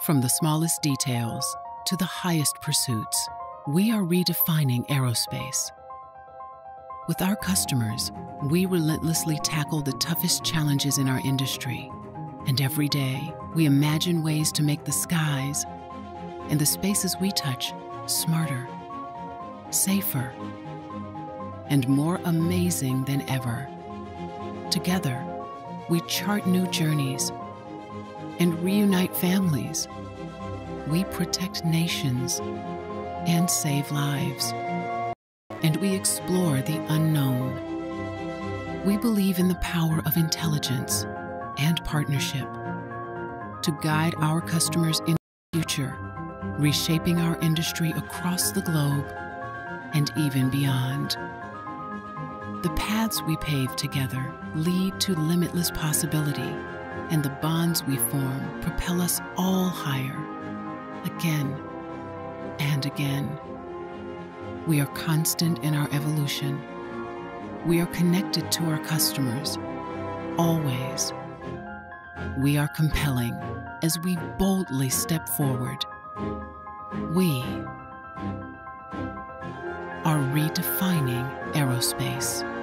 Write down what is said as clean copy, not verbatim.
From the smallest details to the highest pursuits, we are redefining aerospace. With our customers, we relentlessly tackle the toughest challenges in our industry. And every day, we imagine ways to make the skies and the spaces we touch smarter, safer, and more amazing than ever. Together, we chart new journeys and reunite families. We protect nations and save lives. And we explore the unknown. We believe in the power of intelligence and partnership to guide our customers in the future, reshaping our industry across the globe and even beyond. The paths we pave together lead to limitless possibility, and the bonds we form propel us all higher, again and again. We are constant in our evolution. We are connected to our customers, always. We are compelling as we boldly step forward. We are redefining aerospace.